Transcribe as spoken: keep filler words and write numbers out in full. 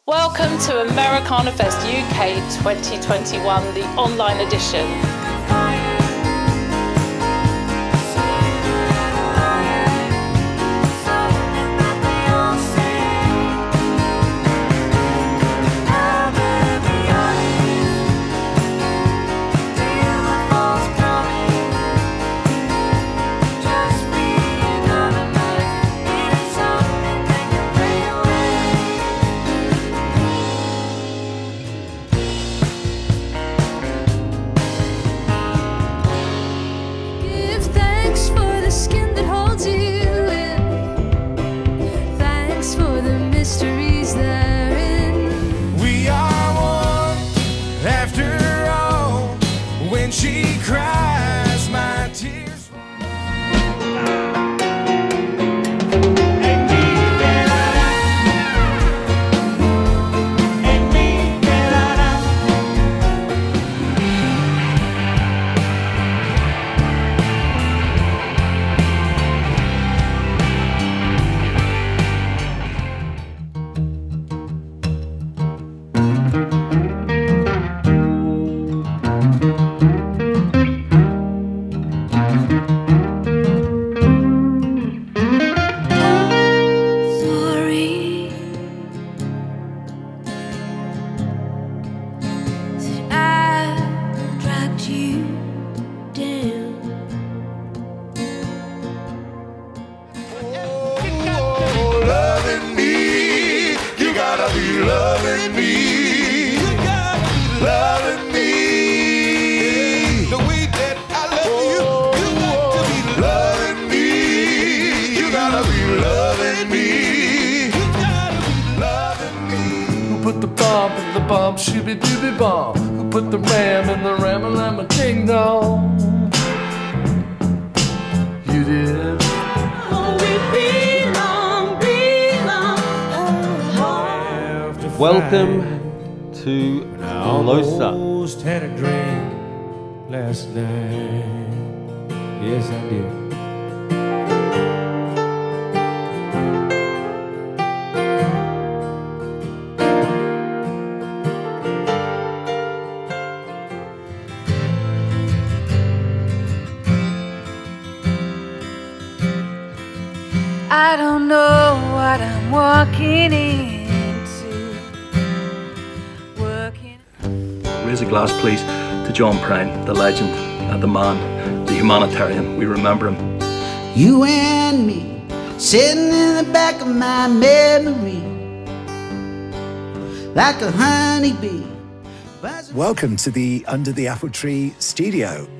Welcome to AmericanaFest U K twenty twenty-one, the online edition. She cries my tears. Loving me, you gotta be loving me the way that I love you. You got to be loving me. You gotta be loving me. You gotta be loving me. Who put the bomb in the bomb, shooby dooby bomb? Who put the ram in the ram and ram a ding dong? You did. Oh, we belong, belong. Oh, Welcome to Losa. Almost had a drink last night. Yes, I did. I don't know what I'm walking into. Working. Raise a glass, please, to John Prine, the legend, and the man, the humanitarian. We remember him. You and me, sitting in the back of my memory, like a honeybee. Welcome to the Under the Apple Tree studio.